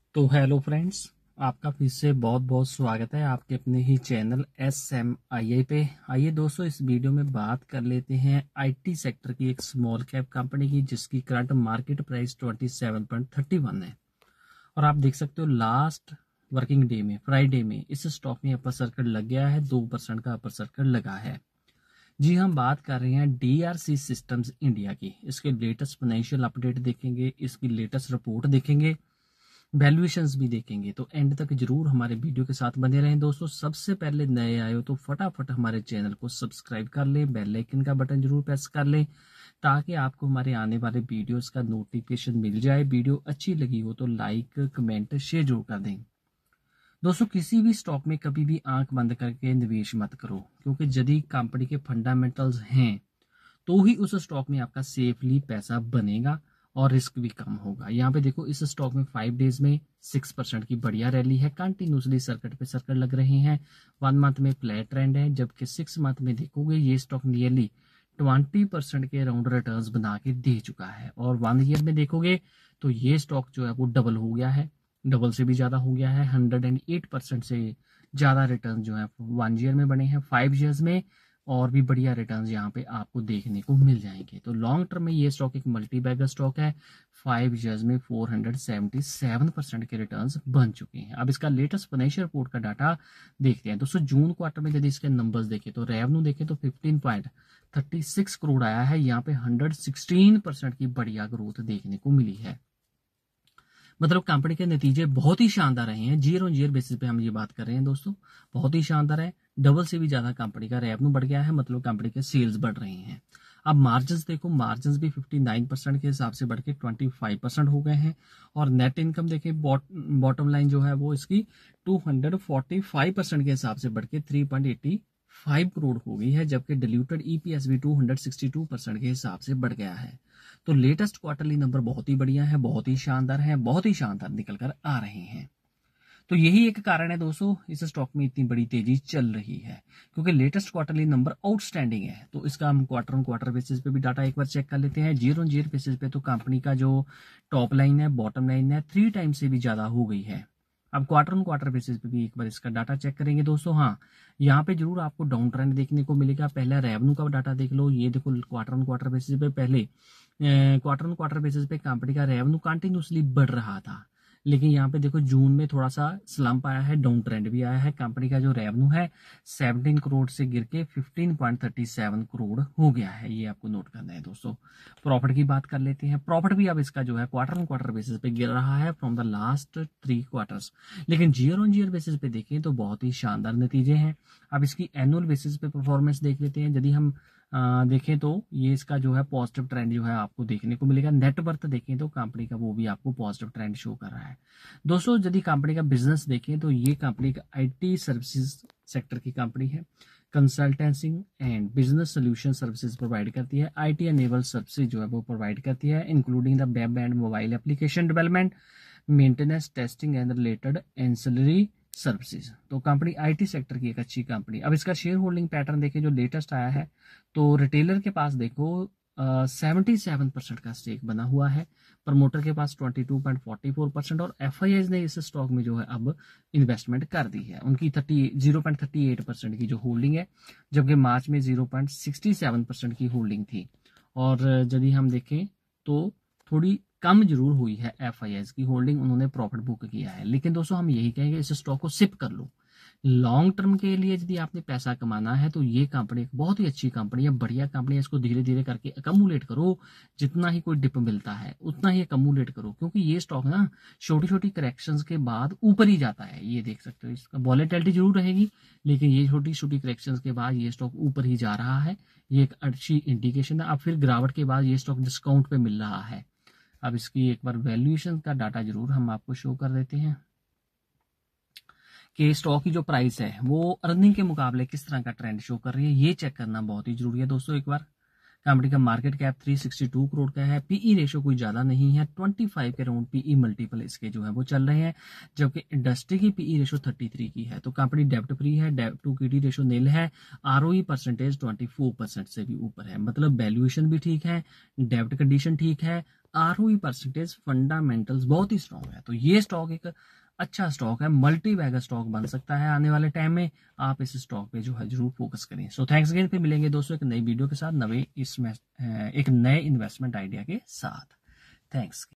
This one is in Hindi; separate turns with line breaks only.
तो हेलो फ्रेंड्स, आपका फिर से बहुत बहुत स्वागत है आपके अपने ही चैनल SMII पे। आइए दोस्तों, इस वीडियो में बात कर लेते हैं आईटी सेक्टर की एक स्मॉल कैप कंपनी की जिसकी करंट मार्केट प्राइस 27.31 है। और आप देख सकते हो लास्ट वर्किंग डे में फ्राइडे में इस स्टॉक में अपर सर्किट लग गया है, 2% का अपर सर्किट लगा है। जी, हम बात कर रहे हैं DRC सिस्टम्स इंडिया की। इसके लेटेस्ट फाइनेंशियल अपडेट देखेंगे, इसकी लेटेस्ट रिपोर्ट देखेंगे, वैल्यूएशंस भी देखेंगे। तो एंड तक जरूर हमारे वीडियो के साथ बने रहें दोस्तों। सबसे पहले नए आए हो तो फटाफट हमारे चैनल को सब्सक्राइब कर लें, बेल आइकन का बटन जरूर प्रेस कर लें ताकि आपको हमारे आने वाले वीडियोस का नोटिफिकेशन मिल जाए। वीडियो अच्छी लगी हो तो लाइक कमेंट शेयर जरूर कर दें दोस्तों। किसी भी स्टॉक में कभी भी आंख बंद करके निवेश मत करो, क्योंकि यदि कंपनी के फंडामेंटल्स हैं तो ही उस स्टॉक में आपका सेफली पैसा बनेगा और रिस्क भी कम होगा। यहाँ पे देखो, इस स्टॉक में 5 डेज में 6% की बढ़िया रैली है। कंटिन्यूसली सर्किट पे सर्किट लग रहे हैं। 1 मंथ में फ्लैट ट्रेंड है, जबकि 6 मंथ में देखोगे ये स्टॉक नियरली 20% के अराउंड रिटर्न्स बना के दे चुका है। और 1 ईयर में देखोगे तो ये स्टॉक जो है वो डबल हो गया है, डबल से भी ज्यादा हो गया है। 108% से ज्यादा रिटर्न जो है 1 ईयर में बने हैं, 5 ईयर्स में और भी बढ़िया रिटर्न्स यहाँ पे आपको देखने को मिल जाएंगे। तो लॉन्ग टर्म में ये स्टॉक एक मल्टी बैगर स्टॉक है। 5 ईयर्स में 477% के रिटर्न्स बन चुके हैं। अब इसका लेटेस्ट फाइनेंशियल रिपोर्ट का डाटा देखते हैं दोस्तों। जून क्वार्टर में यदि इसके नंबर्स देखें तो रेवेन्यू देखें तो 15.36 करोड़ आया है। यहाँ पे 116% की बढ़िया ग्रोथ देखने को मिली है। मतलब कंपनी के नतीजे बहुत ही शानदार रहे हैं। जीयर ऑन जीयर बेसिस पे हम ये बात कर रहे हैं दोस्तों, बहुत ही शानदार है। डबल से भी ज्यादा कंपनी का रेवेन्यू बढ़ गया है, मतलब कंपनी के सेल्स बढ़ रहे हैं। अब मार्जिन देखो, मार्जिन भी 59% के हिसाब से बढ़ के 25% हो गए हैं। और नेट इनकम देखे, बॉटम लाइन जो है वो इसकी 245% के हिसाब से बढ़ के 3.85 करोड़ हो गई है, जबकि डिल्यूटेड EPS भी 262% के हिसाब से बढ़ गया है। तो लेटेस्ट क्वार्टरली नंबर बहुत ही बढ़िया है, बहुत ही शानदार है, बहुत ही शानदार निकल कर आ रहे हैं। तो यही एक कारण है दोस्तों इस स्टॉक में इतनी बड़ी तेजी चल रही है, क्योंकि लेटेस्ट क्वार्टरली नंबर आउटस्टैंडिंग है। तो इसका हम क्वार्टर ऑन क्वार्टर बेसिस पे भी डाटा एक बार चेक कर लेते हैं। जीरो ऑन जीरो बेसिस पे तो कंपनी का जो टॉप लाइन है, बॉटम लाइन है, 3 टाइम से भी ज्यादा हो गई है। अब क्वार्टर ऑन क्वार्टर बेसिस पे भी एक बार इसका डाटा चेक करेंगे दोस्तों। हाँ, यहाँ पे जरूर आपको डाउन ट्रेंड देखने को मिलेगा। पहले रेवेन्यू का डाटा देख लो, ये देखो क्वार्टर ऑन क्वार्टर बेसिस पे पहले क्वार्टर ऑन क्वार्टर बेसिस पे कंपनी का रेवेन्यू कंटिन्यूसली बढ़ रहा था, लेकिन यहाँ पे देखो जून में थोड़ा सा स्लम्प आया है, डाउन ट्रेंड भी आया है। कंपनी का जो रेवेन्यू है 17 करोड़ से गिर के 15.37 करोड़ हो गया है, ये आपको नोट करना है दोस्तों। प्रॉफिट की बात कर लेते हैं। प्रॉफिट भी अब इसका जो है क्वार्टर ऑन क्वार्टर बेसिस पे गिर रहा है फ्रॉम द लास्ट 3 क्वार्टर्स, लेकिन जीयर ऑन जीयर बेसिस पे देखें तो बहुत ही शानदार नतीजे हैं। अब इसकी एनुअल बेसिस पे परफॉर्मेंस देख लेते हैं। यदि हम देखें तो ये इसका जो है पॉजिटिव ट्रेंड जो है आपको देखने को मिलेगा। नेट वर्थ देखें तो कंपनी का वो भी आपको पॉजिटिव ट्रेंड शो कर रहा है दोस्तों। यदि कंपनी का बिजनेस देखें तो ये कंपनी का IT सर्विसेज सेक्टर की कंपनी है। Consultancy and business solution services provide करती है। IT एनेबल सर्विसेज जो है वो प्रोवाइड करती है, including the web and mobile application development, maintenance, testing and related ancillary services. तो कंपनी IT सेक्टर की एक अच्छी कंपनी। अब इसका शेयर होल्डिंग पैटर्न देखें जो लेटेस्ट आया है, तो रिटेलर के पास देखो 77% का स्टेक बना हुआ है, प्रमोटर के पास 22.44% और FIIs ने इस स्टॉक में जो है अब इन्वेस्टमेंट कर दी है। उनकी 0.38% की जो होल्डिंग है, जबकि मार्च में 0.67% की होल्डिंग थी। और यदि हम देखें तो थोड़ी कम जरूर हुई है FIIs की होल्डिंग, उन्होंने प्रॉफिट बुक किया है। लेकिन दोस्तों हम यही कहेंगे इस स्टॉक को सिप कर लो। लॉन्ग टर्म के लिए यदि आपने पैसा कमाना है तो ये कंपनी एक बहुत ही अच्छी कंपनी है, बढ़िया कंपनी है। इसको धीरे धीरे करके अकमुलेट करो, जितना ही कोई डिप मिलता है उतना ही अकमुलेट करो, क्योंकि ये स्टॉक ना छोटी छोटी करेक्शंस के बाद ऊपर ही जाता है। ये देख सकते हो, इसका वॉलेटिलिटी जरूर रहेगी, लेकिन ये छोटी छोटी करेक्शंस के बाद ये स्टॉक ऊपर ही जा रहा है। ये एक अच्छी इंडिकेशन है। अब फिर गिरावट के बाद ये स्टॉक डिस्काउंट पे मिल रहा है। अब इसकी एक बार वैल्यूएशन का डाटा जरूर हम आपको शो कर देते हैं कि स्टॉक की जो प्राइस है वो अर्निंग के मुकाबले किस तरह का ट्रेंड शो कर रही है, ये चेक करना बहुत ही जरूरी है दोस्तों। एक बार कंपनी का मार्केट कैप 362 करोड़ का है। PE रेशो कोई ज्यादा नहीं है, 25 के अराउंड PE मल्टीपल इसके जो है वो चल रहे हैं, जबकि इंडस्ट्री की PE रेशो 33 की है। तो कंपनी डेब्ट फ्री है, डेब्ट टू इक्विटी रेशो नील है, ROE परसेंटेज 24% से भी ऊपर है। मतलब वैल्यूएशन भी ठीक है, डेब्ट कंडीशन ठीक है, ROE परसेंटेज, फंडामेंटल्स बहुत ही स्ट्रॉन्ग है। तो ये स्टॉक एक अच्छा स्टॉक है, मल्टी बैगर स्टॉक बन सकता है आने वाले टाइम में। आप इस स्टॉक पे जो है जरूर फोकस करें। सो थैंक्स अगेन, फिर मिलेंगे दोस्तों एक नई वीडियो के साथ, एक नए इन्वेस्टमेंट आइडिया के साथ। थैंक्स।